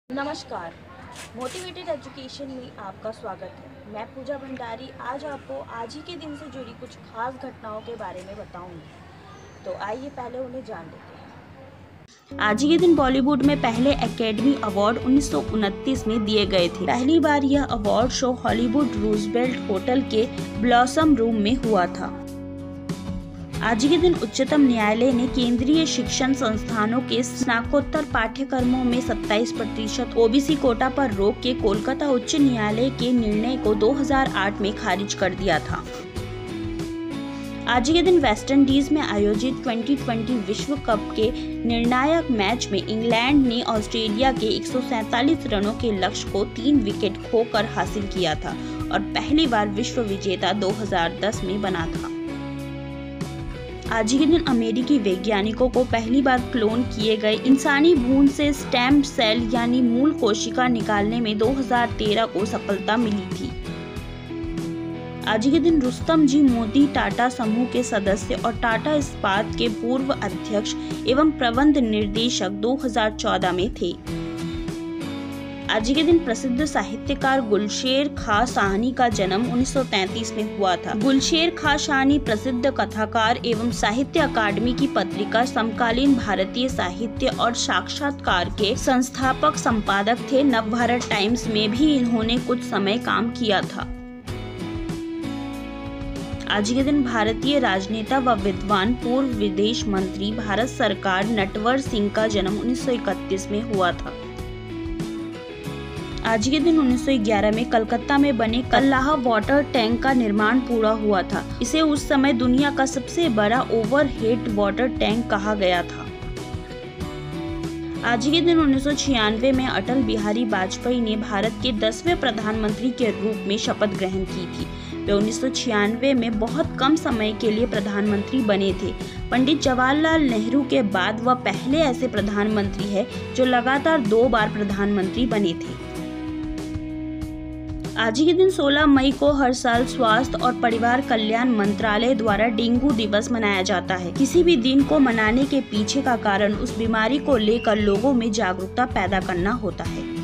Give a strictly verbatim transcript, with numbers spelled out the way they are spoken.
नमस्कार, motivated education में आपका स्वागत है। मैं पूजा भंडारी आज आपको आज ही के दिन से जुड़ी कुछ खास घटनाओं के बारे में बताऊंगी। तो आइए पहले उन्हें जान लेते हैं। आज ही के दिन बॉलीवुड में पहले एकेडमी अवार्ड उन्नीस सौ उनतीस में दिए गए थे। पहली बार यह award show Hollywood Roosevelt hotel के ब्लॉसम रूम में हुआ था। आज के दिन उच्चतम न्यायालय ने केंद्रीय शिक्षण संस्थानों के स्नातकोत्तर पाठ्यक्रमों में सत्ताईस प्रतिशत ओबीसी कोटा पर रोक के कोलकाता उच्च न्यायालय के निर्णय को दो हज़ार आठ में खारिज कर दिया था। आज के दिन वेस्टइंडीज में आयोजित ट्वेंटी ट्वेंटी विश्व कप के निर्णायक मैच में इंग्लैंड ने ऑस्ट्रेलिया के एक सौ सैंतालीस रनों के लक्ष्य को तीन विकेट खोकर हासिल किया था और पहली बार विश्व विजेता दो हज़ार दस में बना था। आज के दिन अमेरिकी वैज्ञानिकों को पहली बार क्लोन किए गए इंसानी भ्रूण से स्टेम सेल यानी मूल कोशिका निकालने में दो हज़ार तेरह को सफलता मिली थी। आज के दिन रुस्तम जी मोदी टाटा समूह के सदस्य और टाटा इस्पात के पूर्व अध्यक्ष एवं प्रबंध निर्देशक दो हज़ार चौदह में थे। आज के दिन प्रसिद्ध साहित्यकार गुलशेर खां साहनी का जन्म उन्नीस सौ तैंतीस में हुआ था। गुलशेर खां साहनी प्रसिद्ध कथाकार एवं साहित्य अकादमी की पत्रिका समकालीन भारतीय साहित्य और साक्षात्कार के संस्थापक संपादक थे। नवभारत टाइम्स में भी इन्होंने कुछ समय काम किया था। आज के दिन भारतीय राजनेता व विद्वान पूर्व विदेश मंत्री भारत सरकार नटवर सिंह का जन्म उन्नीस सौ इकतीस में हुआ था। आज के दिन उन्नीस सौ ग्यारह में कलकत्ता में बने कल्लाह वाटर टैंक का निर्माण पूरा हुआ था। इसे उस समय दुनिया का सबसे बड़ा ओवरहेड वाटर टैंक कहा गया था। आज के दिन उन्नीस सौ छियानवे में अटल बिहारी वाजपेयी ने भारत के दसवें प्रधानमंत्री के रूप में शपथ ग्रहण की थी। वे उन्नीस सौ छियानवे में बहुत कम समय के लिए प्रधानमंत्री बने थे। पंडित जवाहरलाल नेहरू के बाद वह पहले ऐसे प्रधानमंत्री है जो लगातार दो बार प्रधानमंत्री बने थे। आज के दिन सोलह मई को हर साल स्वास्थ्य और परिवार कल्याण मंत्रालय द्वारा डेंगू दिवस मनाया जाता है। किसी भी दिन को मनाने के पीछे का कारण उस बीमारी को लेकर लोगों में जागरूकता पैदा करना होता है।